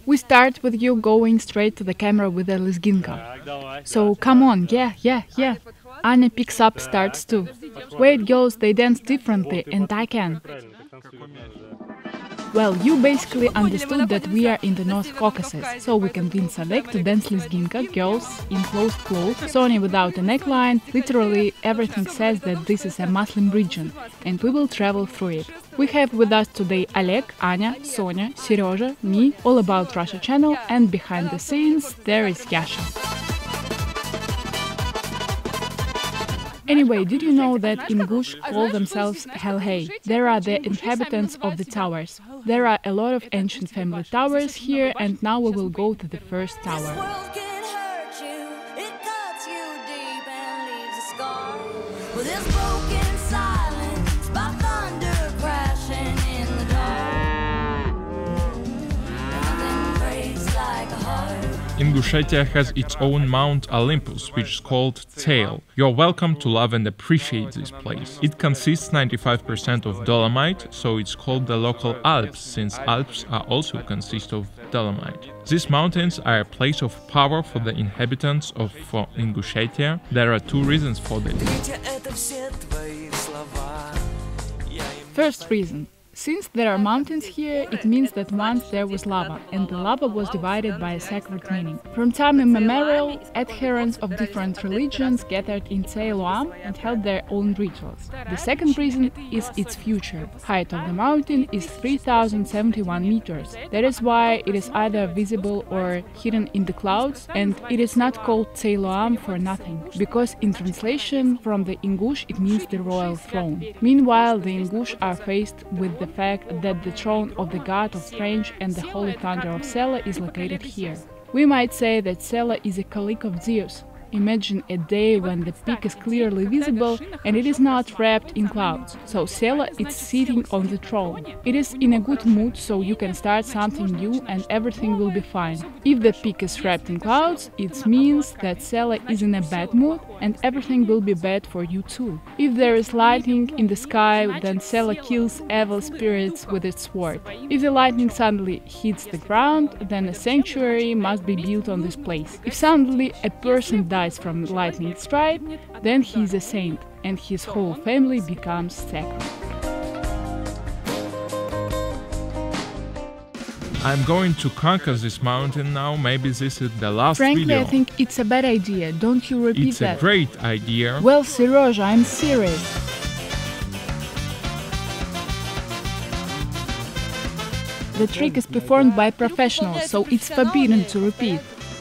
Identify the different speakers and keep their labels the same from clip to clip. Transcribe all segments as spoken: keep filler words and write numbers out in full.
Speaker 1: We start with you going straight to the camera with a lezginka. So come on, yeah, yeah, yeah. Anya picks up, starts too. Wait, girls, they dance differently, and I can. Well, you basically understood that we are in the North Caucasus, so we convince Oleg to dance lezginka, girls in closed clothes, Sonia without a neckline. Literally everything says that this is a Muslim region, and we will travel through it. We have with us today Oleg, Anya, Sonia, Serежа, me, All About Russia channel, and behind the scenes there is Yasha. Anyway, did you know that Ingush call themselves Helhey? There are the inhabitants of the towers. There are a lot of ancient family towers here, and now we will go to the first tower.
Speaker 2: Ingushetia has its own Mount Olympus, which is called Tail. You're welcome to love and appreciate this place. It consists ninety-five percent of dolomite, so it's called the local Alps, since Alps are also consist of dolomite. These mountains are a place of power for the inhabitants of for Ingushetia. There are two reasons for this.
Speaker 1: First reason. Since there are mountains here, it means that once there was lava, and the lava was divided by a sacred meaning. From time immemorial, adherents of different religions gathered in Siloam and held their own rituals. The second reason is its future. Height of the mountain is three thousand seventy-one meters. That is why it is either visible or hidden in the clouds, and it is not called Siloam for nothing, because in translation from the Ingush it means the royal throne. Meanwhile, the Ingush are faced with the fact that the throne of the god of strange and the holy thunder of Sela is located here. We might say that Sela is a colleague of Zeus. Imagine a day when the peak is clearly visible and it is not wrapped in clouds. So Sela is sitting on the throne. It is in a good mood, so you can start something new and everything will be fine. If the peak is wrapped in clouds, it means that Sela is in a bad mood and everything will be bad for you too. If there is lightning in the sky, then Sela kills evil spirits with its sword. If the lightning suddenly hits the ground, then a sanctuary must be built on this place. If suddenly a person dies dies from lightning strike, then he is a saint, and his whole family becomes sacred.
Speaker 2: I'm going to conquer this mountain now, maybe this is the last
Speaker 1: Frankly,
Speaker 2: video.
Speaker 1: I think it's a bad idea, don't you repeat
Speaker 2: it's
Speaker 1: that?
Speaker 2: It's a great idea.
Speaker 1: Well, Serежа, I'm serious. The trick is performed by professionals, so it's forbidden to repeat.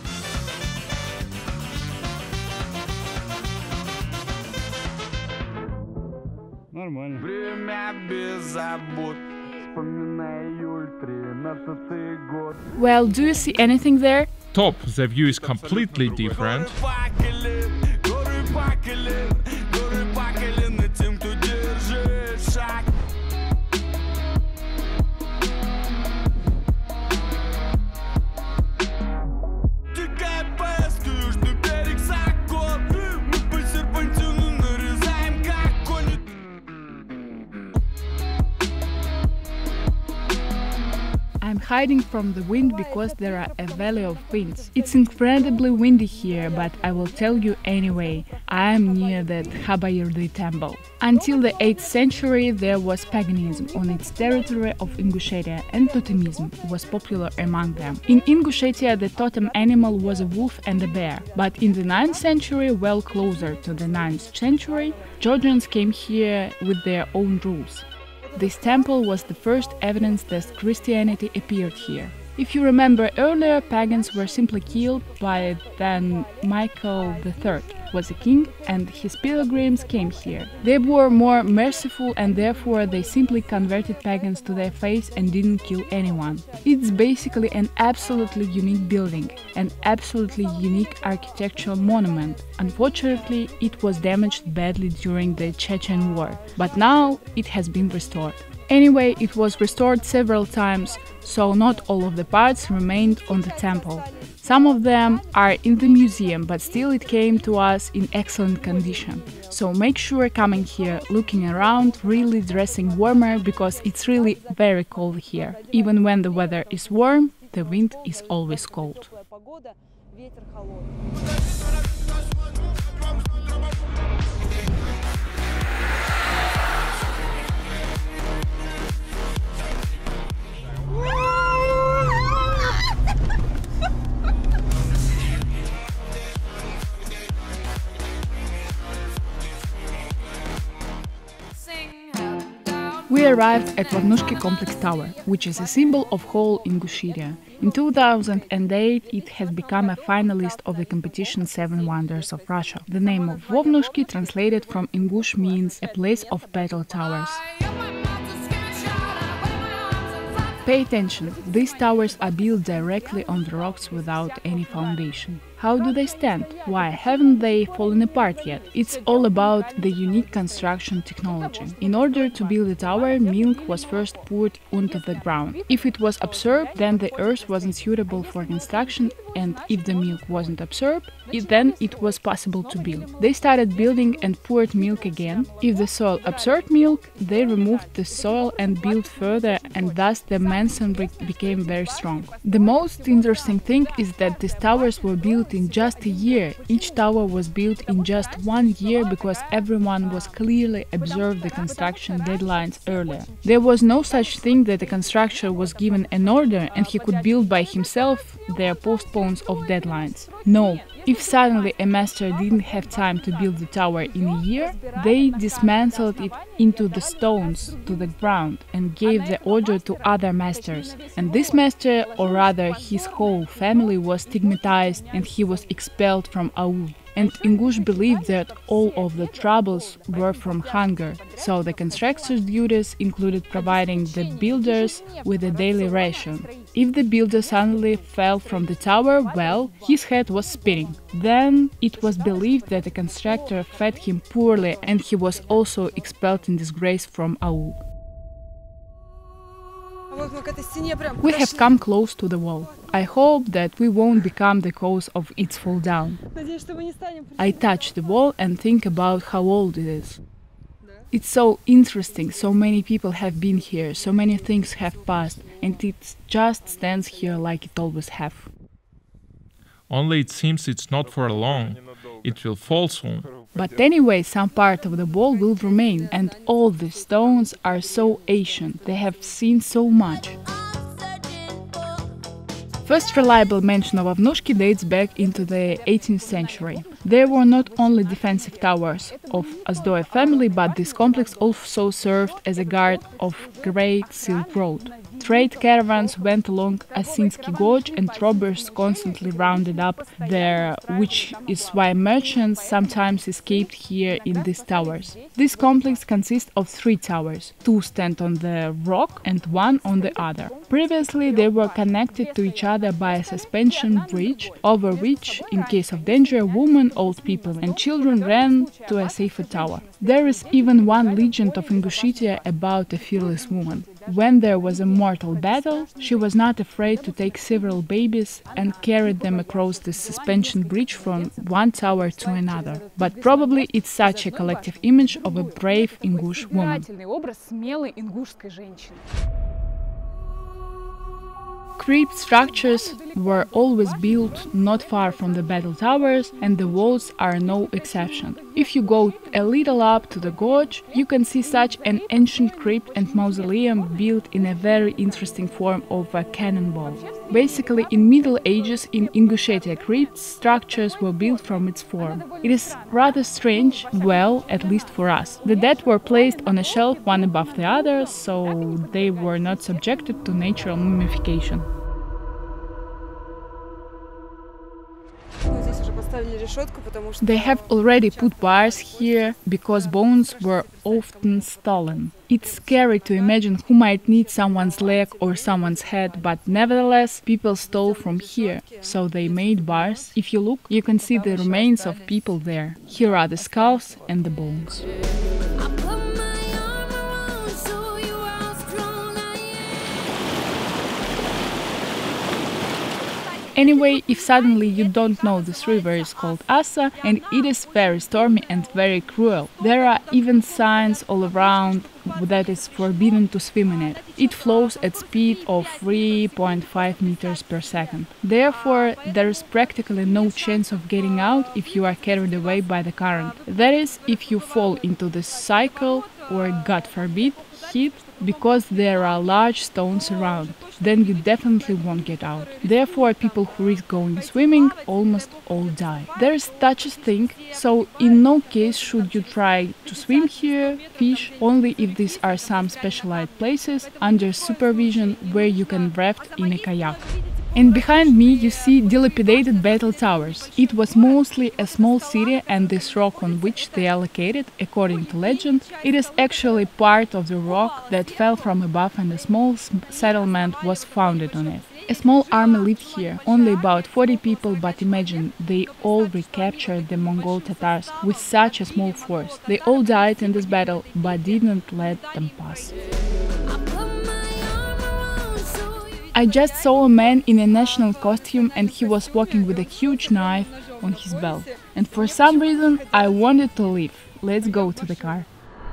Speaker 1: Well, do you see anything there?
Speaker 2: Top, the view is completely different.
Speaker 1: I'm hiding from the wind because there are a valley of winds. It's incredibly windy here, but I will tell you anyway. I am near the Khabayurdi temple. Until the eighth century there was paganism on its territory of Ingushetia, and totemism was popular among them. In Ingushetia the totem animal was a wolf and a bear, but in the ninth century, well closer to the ninth century, Georgians came here with their own rules. This temple was the first evidence that Christianity appeared here. If you remember earlier, pagans were simply killed, by then Michael the third was a king and his pilgrims came here. They were more merciful and therefore they simply converted pagans to their faith and didn't kill anyone. It's basically an absolutely unique building, an absolutely unique architectural monument. Unfortunately, it was damaged badly during the Chechen War, but now it has been restored. Anyway, it was restored several times, so not all of the parts remained on the temple. Some of them are in the museum, but still it came to us in excellent condition. So make sure coming here, looking around, really dressing warmer, because it's really very cold here. Even when the weather is warm, the wind is always cold. We arrived at Vovnushki Complex Tower, which is a symbol of whole Ingushetia. In two thousand eight, it has become a finalist of the competition Seven Wonders of Russia. The name of Vovnushki, translated from Ingush, means a place of battle towers. Pay attention, these towers are built directly on the rocks without any foundation. How do they stand? Why haven't they fallen apart yet? It's all about the unique construction technology. In order to build a tower, milk was first poured onto the ground. If it was absorbed, then the earth wasn't suitable for construction, and if the milk wasn't absorbed, it, then it was possible to build. They started building and poured milk again. If the soil absorbed milk, they removed the soil and built further, and thus the masonry became very strong. The most interesting thing is that these towers were built in just a year. Each tower was built in just one year because everyone was clearly observed the construction deadlines earlier. There was no such thing that a constructor was given an order and he could build by himself their postpones of deadlines. No, if suddenly a master didn't have time to build the tower in a year, they dismantled it into the stones to the ground and gave the order to other masters. And this master, or rather his whole family, was stigmatized and he was expelled from Aul. And Ingush believed that all of the troubles were from hunger, so the constructor's duties included providing the builders with a daily ration. If the builder suddenly fell from the tower, well, his head was spinning. Then it was believed that the constructor fed him poorly and he was also expelled in disgrace from Aul. We have come close to the wall. I hope that we won't become the cause of its fall down. I touch the wall and think about how old it is. It's so interesting, so many people have been here, so many things have passed, and it just stands here like it always have.
Speaker 2: Only it seems it's not for long. It will fall soon.
Speaker 1: But anyway, some part of the wall will remain, and all the stones are so ancient, they have seen so much. First reliable mention of Vovnushki dates back into the eighteenth century. There were not only defensive towers of Azdoev family, but this complex also served as a guard of Great Silk Road. Trade caravans went along Asinsky Gorge and robbers constantly rounded up there, which is why merchants sometimes escaped here in these towers. This complex consists of three towers. Two stand on the rock and one on the other. Previously they were connected to each other by a suspension bridge, over which, in case of danger, women, old people and children ran to a safer tower. There is even one legend of Ingushetia about a fearless woman. When there was a mortal battle, she was not afraid to take several babies and carried them across the suspension bridge from one tower to another. But probably it's such a collective image of a brave Ingush woman. Crypt structures were always built not far from the battle towers, and the walls are no exception. If you go a little up to the gorge, you can see such an ancient crypt and mausoleum built in a very interesting form of a cannonball. Basically, in Middle Ages in Ingushetia, crypt structures were built from its form. It is rather strange, well, at least for us. The dead were placed on a shelf one above the other, so they were not subjected to natural mummification. They have already put bars here because bones were often stolen. It's scary to imagine who might need someone's leg or someone's head, but nevertheless people stole from here, so they made bars. If you look, you can see the remains of people there. Here are the skulls and the bones. Anyway, if suddenly you don't know, this river is called Assa, and it is very stormy and very cruel. There are even signs all around that it's forbidden to swim in it. It flows at speed of three point five meters per second. Therefore, there is practically no chance of getting out if you are carried away by the current. That is, if you fall into this cycle or, God forbid, hit, because there are large stones around, then you definitely won't get out. Therefore, people who risk going swimming almost all die. There is such a thing, so in no case should you try to swim here, fish, only if these are some specialized places under supervision where you can raft in a kayak. And behind me you see dilapidated battle towers. It was mostly a small city, and this rock on which they are located, according to legend, it is actually part of the rock that fell from above and a small settlement was founded on it. A small army lived here, only about forty people, but imagine, they all recaptured the Mongol Tatars with such a small force. They all died in this battle, but didn't let them pass. I just saw a man in a national costume, and he was walking with a huge knife on his belt. And for some reason I wanted to leave. Let's go to the car.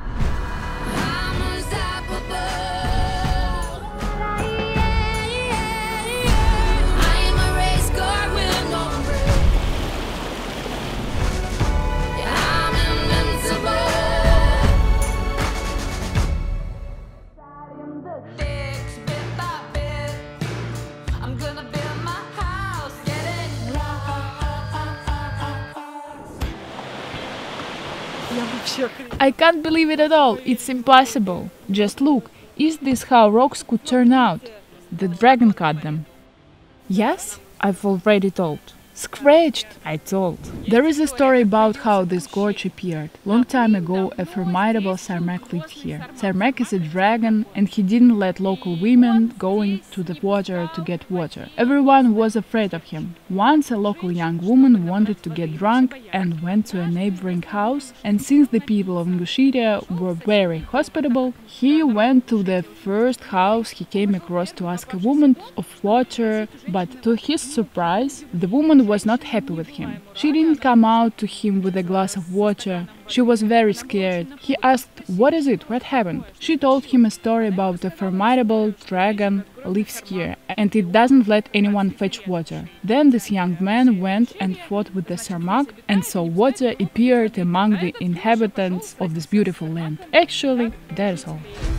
Speaker 1: I can't believe it at all. It's impossible. Just look. Is this how rocks could turn out? The dragon cut them. Yes, I've already told. Scratched, I told. There is a story about how this gorge appeared. Long time ago, a formidable Sarmak lived here. Sarmak is a dragon, and he didn't let local women go into the water to get water. Everyone was afraid of him. Once a local young woman wanted to get drunk and went to a neighboring house, and since the people of Ingushetia were very hospitable, he went to the first house he came across to ask a woman of water, but to his surprise, the woman was not happy with him. She didn't come out to him with a glass of water. She was very scared. He asked, "What is it? What happened?" She told him a story about a formidable dragon lives here, and it doesn't let anyone fetch water. Then this young man went and fought with the Sarmak, and so water appeared among the inhabitants of this beautiful land. Actually, that is all.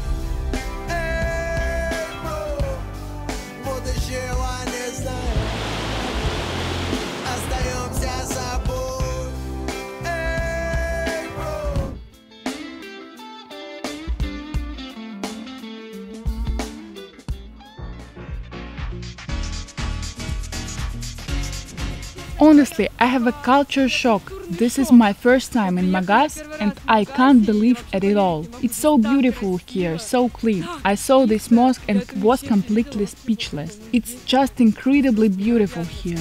Speaker 1: Honestly, I have a culture shock. This is my first time in Magas, and I can't believe it at all. It's so beautiful here, so clean. I saw this mosque and was completely speechless. It's just incredibly beautiful here.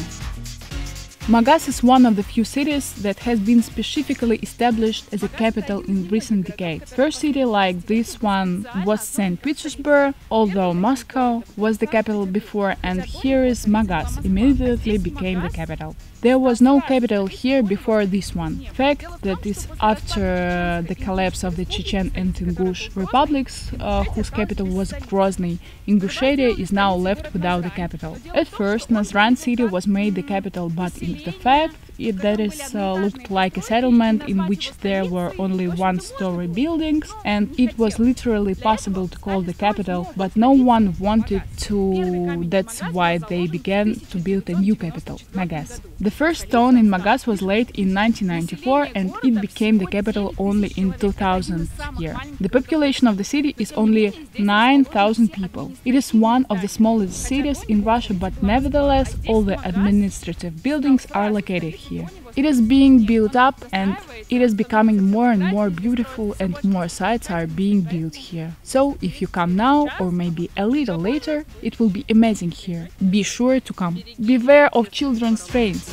Speaker 1: Magas is one of the few cities that has been specifically established as a capital in recent decades. First city like this one was Saint Petersburg, although Moscow was the capital before, and here is Magas, immediately became the capital. There was no capital here before this one. Fact that is after the collapse of the Chechen and Ingush republics, uh, whose capital was Grozny, Ingushetia is now left without a capital. At first, Nazran city was made the capital, but in the fact it that is uh, looked like a settlement in which there were only one-story buildings, and it was literally possible to call the capital, but no one wanted to. That's why they began to build a new capital, Magas. The first stone in Magas was laid in nineteen ninety-four, and it became the capital only in two thousand year. The population of the city is only nine thousand people. It is one of the smallest cities in Russia, but nevertheless all the administrative buildings are located here. It is being built up, and it is becoming more and more beautiful, and more sites are being built here. So, if you come now, or maybe a little later, it will be amazing here. Be sure to come. Beware of children's trains.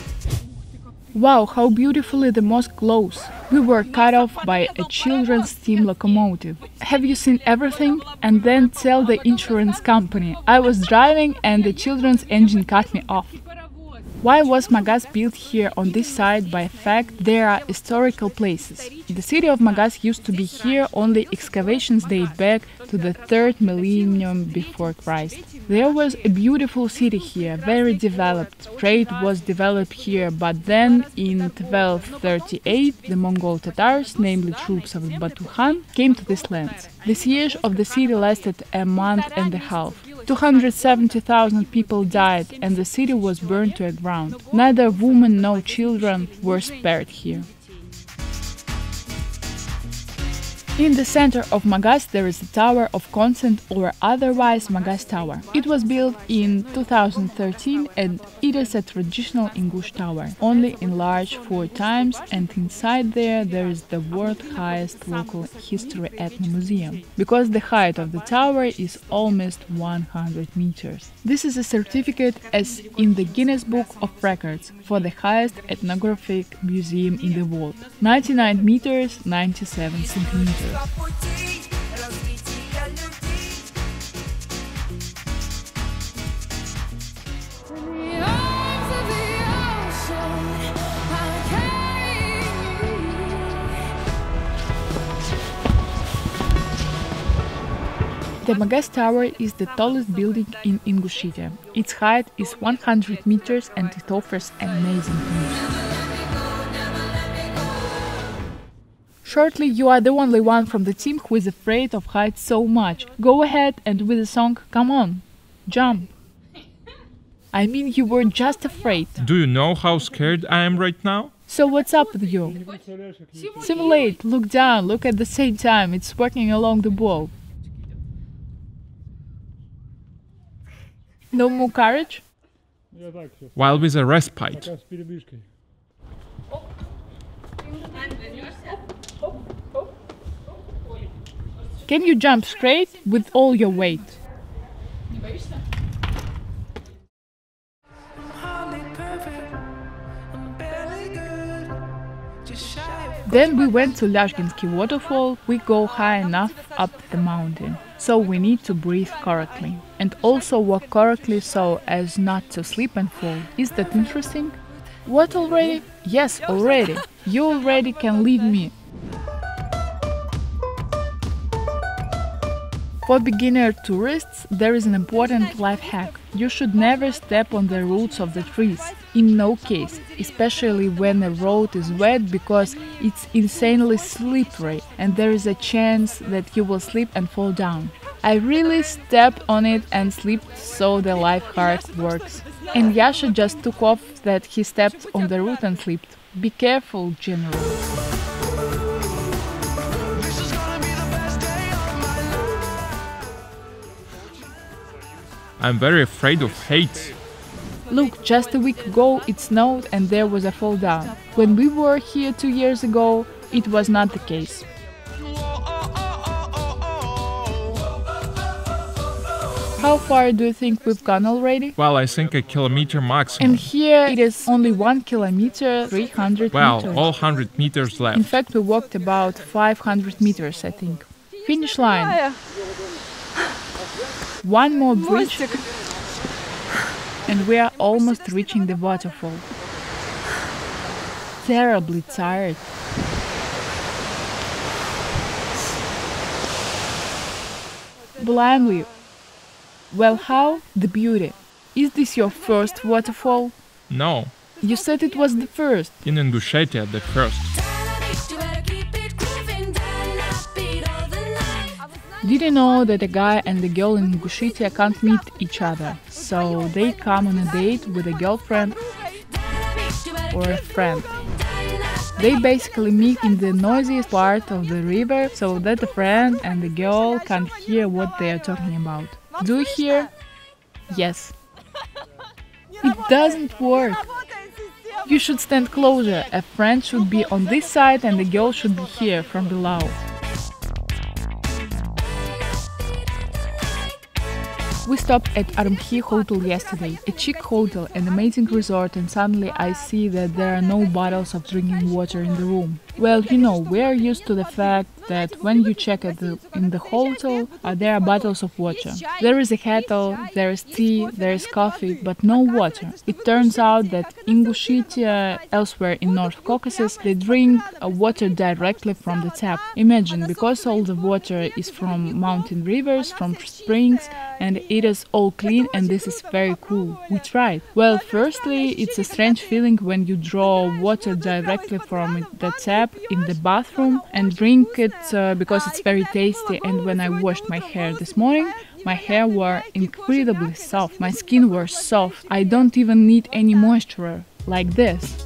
Speaker 1: Wow, how beautifully the mosque glows. We were cut off by a children's steam locomotive. Have you seen everything? And then tell the insurance company. I was driving and the children's engine cut me off. Why was Magas built here on this side? By fact, there are historical places. The city of Magas used to be here, only excavations date back to the third millennium before Christ. There was a beautiful city here, very developed. Trade was developed here, but then in twelve thirty-eight the Mongol Tatars, namely troops of Batu Khan, came to this land. The siege of the city lasted a month and a half. two hundred seventy thousand people died and the city was burned to the ground. Neither women nor children were spared here. In the center of Magas there is the Tower of Consent, or otherwise Magas Tower. It was built in two thousand thirteen and it is a traditional Ingush tower, only enlarged four times, and inside there there is the world's highest local history ethno museum, because the height of the tower is almost one hundred meters. This is a certificate as in the Guinness Book of Records for the highest ethnographic museum in the world. ninety-nine meters, ninety-seven centimeters. The Magas Tower is the tallest building in Ingushetia. Its height is one hundred meters and it offers amazing views. Shortly, you are the only one from the team who is afraid of heights so much. Go ahead and with the song, come on, jump. I mean, you were just afraid.
Speaker 2: Do you know how scared I am right now?
Speaker 1: So what's up with you? Simulate, look down, look at the same time, it's working along the wall. No more courage?
Speaker 2: While with a respite.
Speaker 1: Can you jump straight with all your weight? Then we went to Lashginsky waterfall. We go high enough up the mountain, so we need to breathe correctly and also walk correctly so as not to slip and fall. Is that interesting? What, already? Yes, already. You already can leave me. For beginner tourists, there is an important life hack. You should never step on the roots of the trees. In no case, especially when the road is wet, because it's insanely slippery and there is a chance that you will slip and fall down. I really stepped on it and slipped, so the life hack works. And Yasha just took off that he stepped on the root and slipped. Be careful, General.
Speaker 2: I'm very afraid of heights.
Speaker 1: Look, just a week ago it snowed and there was a fall down. When we were here two years ago, it was not the case. How far do you think we've gone already?
Speaker 2: Well, I think a kilometer maximum.
Speaker 1: And here it is only one kilometer, three hundred
Speaker 2: well,
Speaker 1: meters.
Speaker 2: Well, all one hundred meters left.
Speaker 1: In fact, we walked about five hundred meters, I think. Finish line. One more bridge and we are almost reaching the waterfall. Terribly tired. Blindly. Well, how? The beauty. Is this your first waterfall?
Speaker 2: No.
Speaker 1: You said it was the first.
Speaker 2: In Ingushetia, the first.
Speaker 1: Did you know that a guy and a girl in Ingushetia can't meet each other? So they come on a date with a girlfriend or a friend. They basically meet in the noisiest part of the river so that the friend and the girl can't hear what they are talking about. Do you hear? Yes. It doesn't work. You should stand closer. A friend should be on this side and the girl should be here from below. We stopped at Armkhi Hotel yesterday, a chic hotel, an amazing resort, and suddenly I see that there are no bottles of drinking water in the room. Well, you know, we are used to the fact that when you check at the, in the hotel, uh, there are bottles of water. There is a kettle, there is tea, there is coffee, but no water. It turns out that in Ingushetia, elsewhere in North Caucasus, they drink uh, water directly from the tap. Imagine, because all the water is from mountain rivers, from springs, and it is all clean, and this is very cool. We tried. Well, firstly, it's a strange feeling when you draw water directly from the tap in the bathroom and drink it uh, because it's very tasty. And when I washed my hair this morning, my hair were incredibly soft. My skin was soft. I don't even need any moisture like this.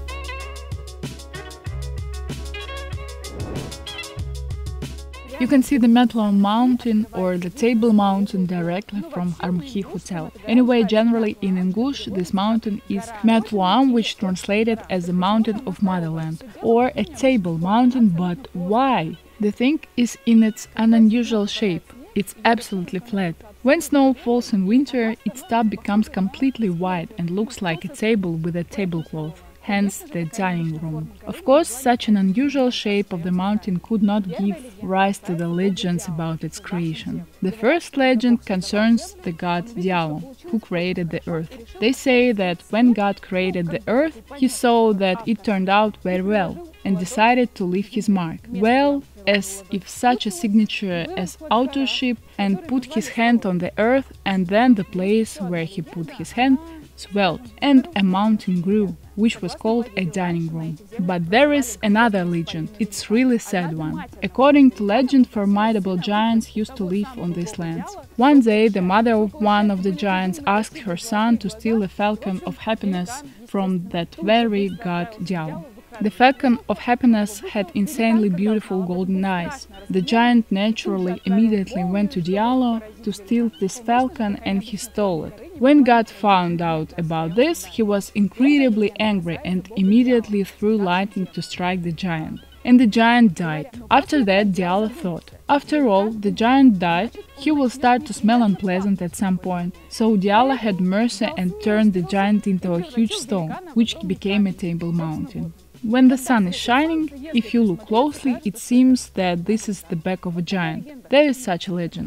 Speaker 1: You can see the Metlan mountain or the Table mountain directly from Armkhi hotel. Anyway, generally in English this mountain is Metlan, which translated as the mountain of motherland, or a table mountain, but why? The thing is in its unusual shape. It's absolutely flat. When snow falls in winter, its top becomes completely white and looks like a table with a tablecloth. Hence the dining room. Of course, such an unusual shape of the mountain could not give rise to the legends about its creation. The first legend concerns the god Diao, who created the earth. They say that when God created the earth, he saw that it turned out very well and decided to leave his mark. Well, as if such a signature as authorship, and put his hand on the earth, and then the place where he put his hand swelled, and a mountain grew, which was called a dining room. But there is another legend. It's really sad one. According to legend, formidable giants used to live on these lands. One day, the mother of one of the giants asked her son to steal a falcon of happiness from that very god Diao. The falcon of happiness had insanely beautiful golden eyes. The giant naturally immediately went to Diallo to steal this falcon, and he stole it. When God found out about this, he was incredibly angry and immediately threw lightning to strike the giant. And the giant died. After that, Diallo thought, after all, the giant died, he will start to smell unpleasant at some point. So Diallo had mercy and turned the giant into a huge stone, which became a table mountain. When the sun is shining, if you look closely, it seems that this is the back of a giant. There is such a legend.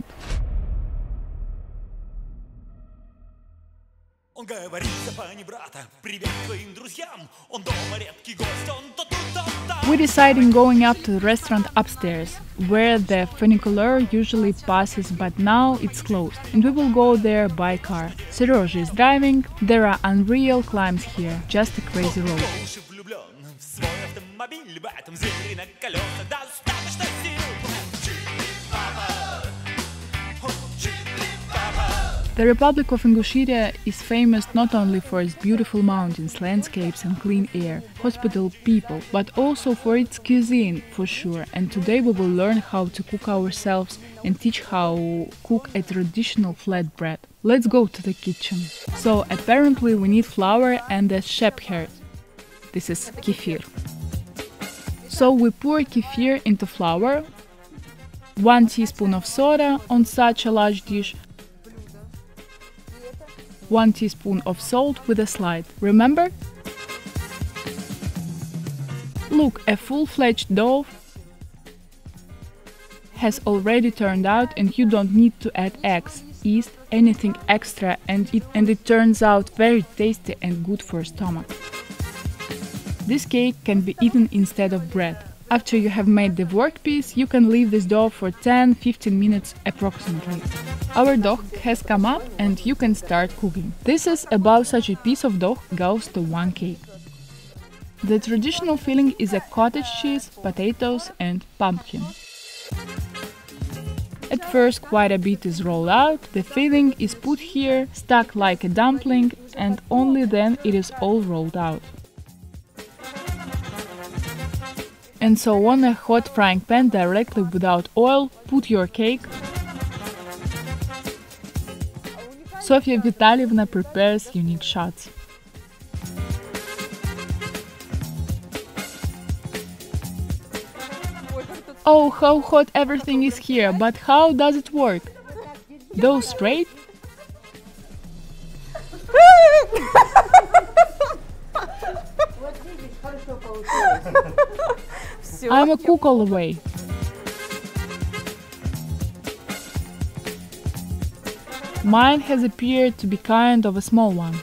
Speaker 1: We decided going up to the restaurant upstairs, where the funicular usually passes, but now it's closed, and we will go there by car. Serozha is driving. There are unreal climbs here, just a crazy road. The Republic of Ingushetia is famous not only for its beautiful mountains, landscapes and clean air, hospitable people, but also for its cuisine, for sure. And today we will learn how to cook ourselves and teach how cook a traditional flatbread. Let's go to the kitchen. So apparently we need flour and a shepherd. This is kefir. So we pour kefir into flour, one teaspoon of soda on such a large dish, one teaspoon of salt with a slide. Remember? Look, a full-fledged dough has already turned out, and you don't need to add eggs, yeast, anything extra, and it, and it turns out very tasty and good for stomach. This cake can be eaten instead of bread. After you have made the workpiece, you can leave this dough for ten to fifteen minutes approximately. Our dough has come up and you can start cooking. This is about such a piece of dough goes to one cake. The traditional filling is a cottage cheese, potatoes and pumpkin. At first quite a bit is rolled out, the filling is put here, stuck like a dumpling, and only then it is all rolled out. And so on a hot frying pan directly without oil, put your cake. Sofia Vitalievna prepares unique shots. Oh, how hot everything is here, but how does it work? Go straight? I'm a cook all the way. Mine has appeared to be kind of a small one.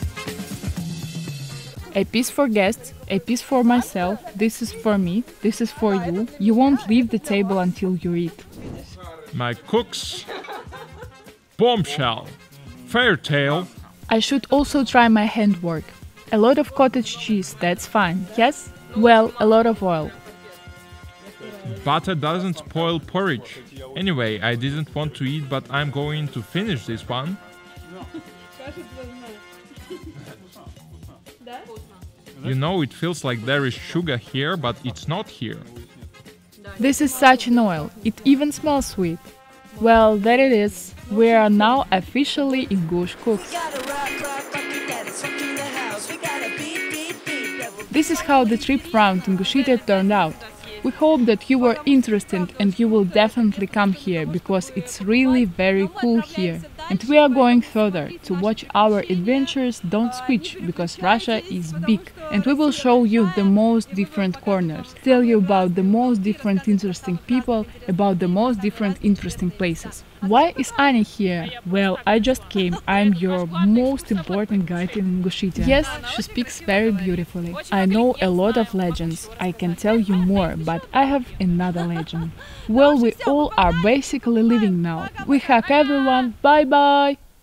Speaker 1: A piece for guests, a piece for myself, this is for me, this is for you. You won't leave the table until you eat.
Speaker 2: My cooks. Bombshell. Fair tale.
Speaker 1: I should also try my handwork. A lot of cottage cheese, that's fine, yes? Well, a lot of oil.
Speaker 2: Butter doesn't spoil porridge. Anyway, I didn't want to eat, but I'm going to finish this one. You know, it feels like there is sugar here, but it's not here.
Speaker 1: This is such an oil, it even smells sweet. Well, there it is. We are now officially Ingush cooks. This is how the trip round Ingushetia turned out. We hope that you were interested and you will definitely come here because it's really very cool here. And we are going further to watch our adventures don't switch because Russia is big and we will show you the most different corners, tell you about the most different interesting people, about the most different interesting places. Why is Anya here? Well, I just came. I'm your most important guide in Ingushetia. Yes, she speaks very beautifully. I know a lot of legends. I can tell you more, but I have another legend. Well, we all are basically leaving now. We hug everyone. Bye bye!